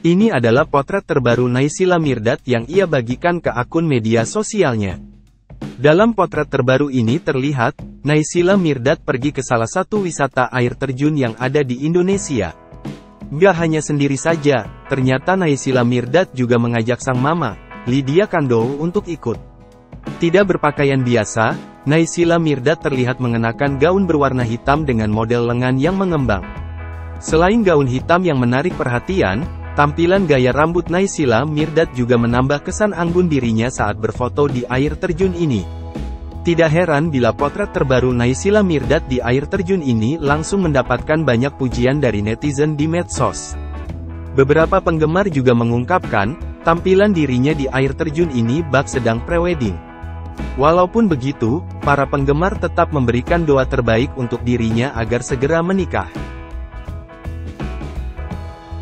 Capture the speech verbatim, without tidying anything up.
Ini adalah potret terbaru Naysila Mirdad yang ia bagikan ke akun media sosialnya. Dalam potret terbaru ini terlihat, Naysila Mirdad pergi ke salah satu wisata air terjun yang ada di Indonesia. Gak hanya sendiri saja, ternyata Naysila Mirdad juga mengajak sang mama, Lydia Kandow, untuk ikut. Tidak berpakaian biasa, Naysila Mirdad terlihat mengenakan gaun berwarna hitam dengan model lengan yang mengembang. Selain gaun hitam yang menarik perhatian, tampilan gaya rambut Naysila Mirdad juga menambah kesan anggun dirinya saat berfoto di air terjun ini. Tidak heran bila potret terbaru Naysila Mirdad di air terjun ini langsung mendapatkan banyak pujian dari netizen di medsos. Beberapa penggemar juga mengungkapkan, tampilan dirinya di air terjun ini bak sedang prewedding. Walaupun begitu, para penggemar tetap memberikan doa terbaik untuk dirinya agar segera menikah.